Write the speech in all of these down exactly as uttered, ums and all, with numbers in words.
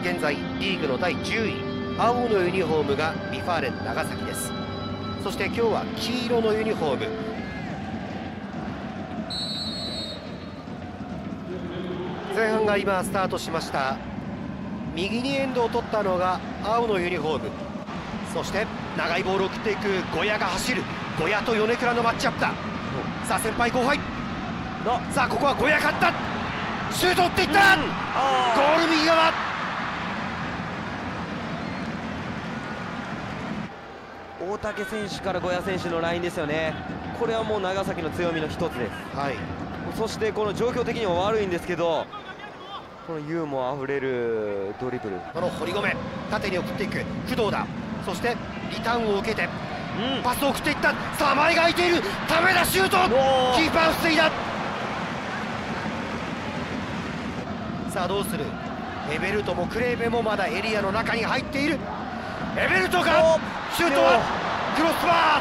現在リーグのだいじゅうい、青のユニフォームがビファーレン長崎です。そして今日は黄色のユニフォーム、前半が今スタートしました。右にエンドを取ったのが青のユニフォーム、そして長いボールを送っていくゴヤが走る。ゴヤと米倉のマッチアップだ。さあ先輩後輩、さあここはゴヤ勝った、シュート打っていった、うん、ゴール右側、 大竹選手からゴヤ選手のラインですよね。これはもう長崎の強みの一つです、はい、そしてこの状況的には悪いんですけど、このユーモアあふれるドリブル、 この堀米縦に送っていく工藤だ。そしてリターンを受けて、うん、パスを送っていった。さあ前が空いている、ためだシュート、キーパー防いだ。さあどうする。エベルトもクレーベもまだエリアの中に入っている。エベルトがシュートはクロスバ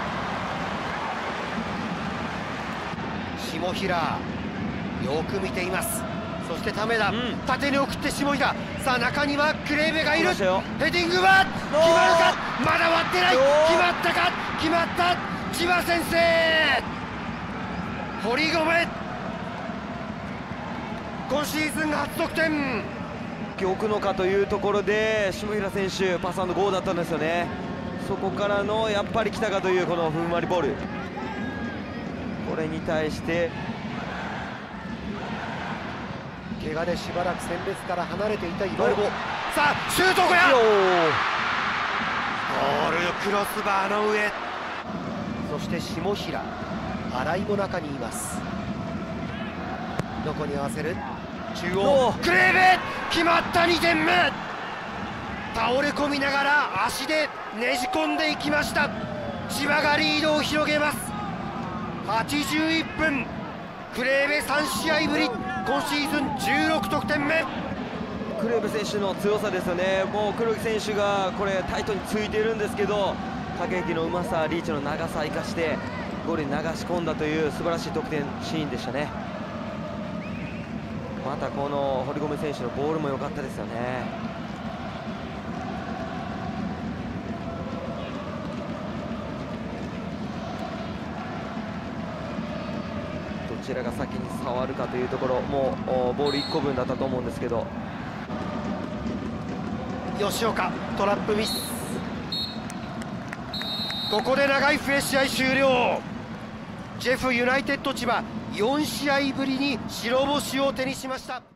ー、下平よく見ています。そしてためだ、うん、縦に送って下平。さあ中にはクレーベがいる。ヘディングは決まるか、まだ割ってない、決まったか、決まった。千葉先生、堀米今シーズン初得点。 置くのかというところで下平選手パス&ゴーだったんですよね。そこからのやっぱり来たかというこのふんわりボール、これに対して怪我でしばらく戦列から離れていたイバルボ。さあシュート、小屋ゴール、クロスバーの上。そして下平、新井も中にいます。どこに合わせる、中央クレーベ、決まった。にてんめ、倒れ込みながら足でねじ込んでいきました。千葉がリードを広げます。はちじゅういっぷん、クレーベさんしあいぶり、今シーズンじゅうろくとくてんめ。 クレーベ選手の強さですよね。もう黒木選手がこれタイトについているんですけど、駆け引きのうまさ、リーチの長さを生かしてゴールに流し込んだという素晴らしい得点シーンでしたね。またこの堀米選手のボールも良かったですよね。どちらが先に触るかというところ、もうボールいっこぶんだったと思うんですけど、 吉岡トラップミス。ここで長い笛試合終了。ジェフユナイテッド千葉よんしあいぶりに白星を手にしました。